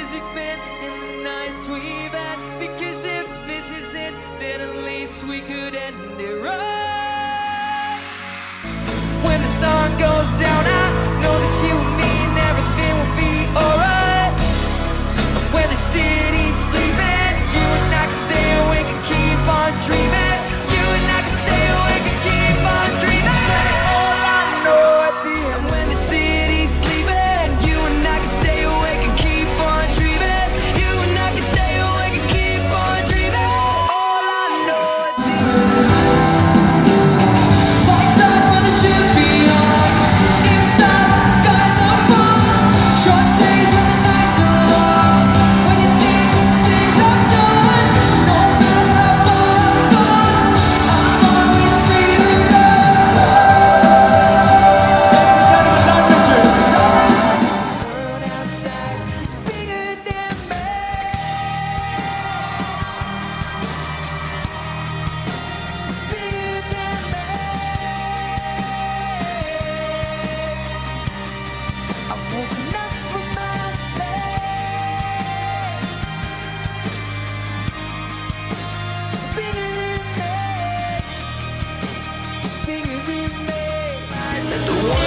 places we've been and the nights we've had. Because if this is it, then at least we could end it right. When the sun goes down, I know that you and me and everything will be alright. And when the city's sleeping, you and I can stay awake and keep on dreaming. You and I can stay awake and keep on dreaming. All I know at the end, when the city's sleeping, you and I can stay awake and keep on dreaming. You and I can stay awake and keep on dreaming. All I know at the end. Lights up when the should be on. Even stars, the skies look warm. Short days when the nights are long. When you think things are done, no matter how far I've gone, I'm always free to run. World outside is bigger than me. It's bigger than me. I've woken up from my sleep. It's bigger than me. It's bigger than me. I said the one